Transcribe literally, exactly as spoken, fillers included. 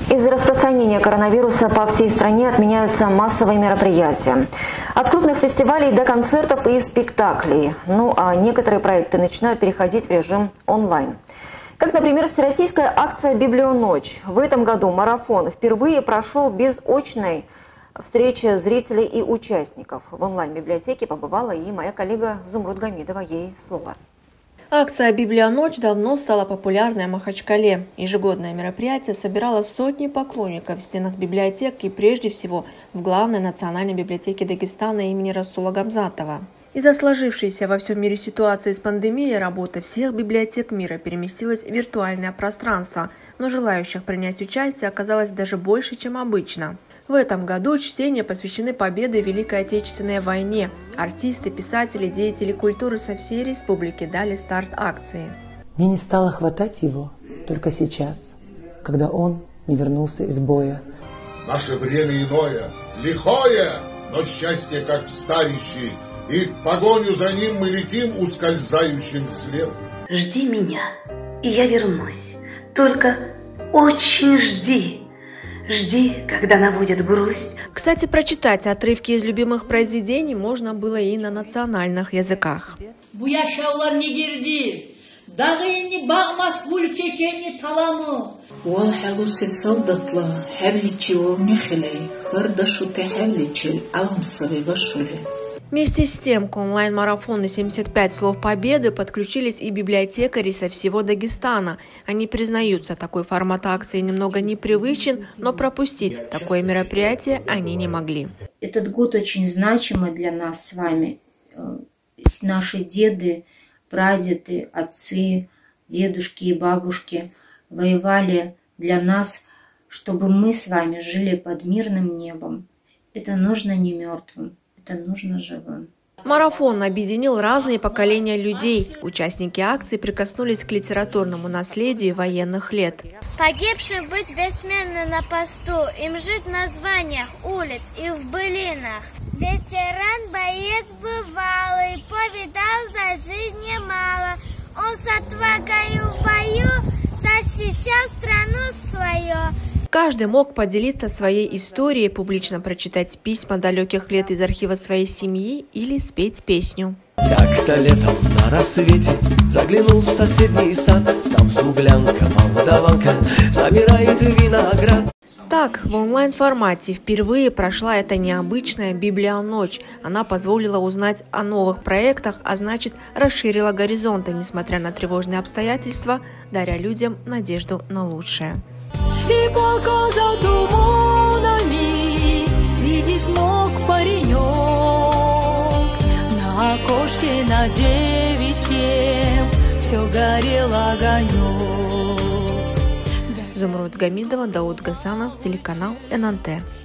Из-за распространения коронавируса по всей стране отменяются массовые мероприятия. От крупных фестивалей до концертов и спектаклей. Ну а некоторые проекты начинают переходить в режим онлайн. Как, например, всероссийская акция «Библионочь». В этом году марафон впервые прошел без очной встречи зрителей и участников. В онлайн-библиотеке побывала и моя коллега Зумруд Гамидова. Ей слово. Акция «Библионочь» давно стала популярной в Махачкале. Ежегодное мероприятие собирало сотни поклонников в стенах библиотек и прежде всего в главной национальной библиотеке Дагестана имени Расула Гамзатова. Из-за сложившейся во всем мире ситуации с пандемией работа всех библиотек мира переместилась в виртуальное пространство, но желающих принять участие оказалось даже больше, чем обычно. В этом году чтения посвящены победе в Великой Отечественной войне. Артисты, писатели, деятели культуры со всей республики дали старт акции. Мне не стало хватать его только сейчас, когда он не вернулся из боя. Наше время иное, лихое, но счастье как встающий, и в погоню за ним мы летим ускользающим следом. Жди меня, и я вернусь, только очень жди. Жди, когда наводит грусть. Кстати, прочитать отрывки из любимых произведений можно было и на национальных языках. Вместе с тем к онлайн-марафону семьдесят пять слов победы подключились и библиотекари со всего Дагестана. Они признаются, такой формат акции немного непривычен, но пропустить такое мероприятие они не могли. Этот год очень значимый для нас с вами. Наши деды, прадеды, отцы, дедушки и бабушки воевали для нас, чтобы мы с вами жили под мирным небом. Это нужно не мертвым. Это нужно живым. Марафон объединил разные поколения людей. Участники акции прикоснулись к литературному наследию военных лет. Погибшим быть бессменно на посту, им жить на званиях улиц и в былинах. Ветеран, боец бывалый, повидал за жизнь немало. Он с отвагою в бою защищал страну свою. Каждый мог поделиться своей историей, публично прочитать письма далеких лет из архива своей семьи или спеть песню. Как-то летом на рассвете заглянул в соседний сад. Там смуглянка, молдаванка собирает виноград. Так, в онлайн-формате впервые прошла эта необычная «Библионочь». Она позволила узнать о новых проектах, а значит, расширила горизонты, несмотря на тревожные обстоятельства, даря людям надежду на лучшее. И полка туманами видеть мог паренек на окошке на девичьем все горел огонек. Зумруд Гамидова, Дауд Гасанов, телеканал эн эн тэ.